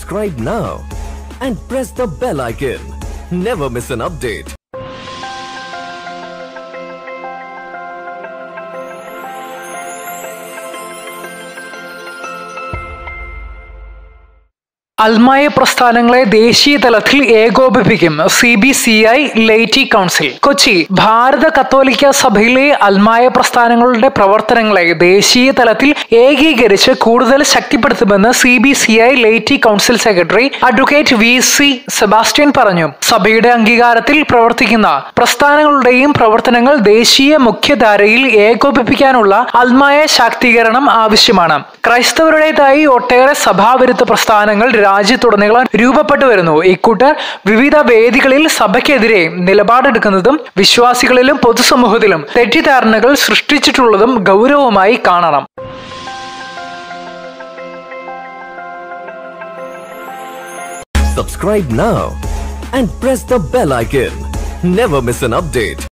Subscribe now and press the bell icon. Never miss an update. അൽമായ പ്രസ്ഥാനങ്ങളെ ദേശീയ തലത്തിൽ ഏകോപിപ്പിക്കും CBCI ലെയ്റ്റി കൗൺസിൽ. കൊച്ചി ഭാരത കത്തോലിക്ക സഭയിലെ അൽമായ പ്രസ്ഥാനങ്ങളുടെ പ്രവർത്തനങ്ങളെ ദേശീയ തലത്തിൽ ഏകീകരിച്ച് കൂടുതൽ ശക്തിപ്പെടുത്തുമെന്ന് CBCI laity council secretary advocate VC Sebastian പറഞ്ഞു. സഭയുടെ അംഗീകാരത്തിൽ പ്രവർത്തിക്കുന്ന പ്രസ്ഥാനങ്ങളുടെയും പ്രവർത്തനങ്ങൾ ദേശീയ മുഖ്യധാരയിൽ ഏകോപിപ്പിക്കാനുള്ള അൽമായ ശാക്തീകരണം ആവശ്യമാണ്. ക്രൈസ്തവരുടേതായി ഒട്ടേറെ സഭാവിരുദ്ധ പ്രസ്ഥാനങ്ങൾ രാജ്യത്തുടനീളം രൂപപ്പെട്ടു വരുന്നു. ഇക്കൂട്ടർ വിവിധ വേദികളിൽ സഭയ്ക്കെതിരെ നിലപാടെടുക്കുന്നതും വിശ്വാസികളിലും പൊതുസമൂഹത്തിലും തെറ്റിദ്ധാരണകൾ സൃഷ്ടിച്ചിട്ടുള്ളതും ഗൗരവമായി കാണണം. Subscribe now and press the bell icon. Never miss an update.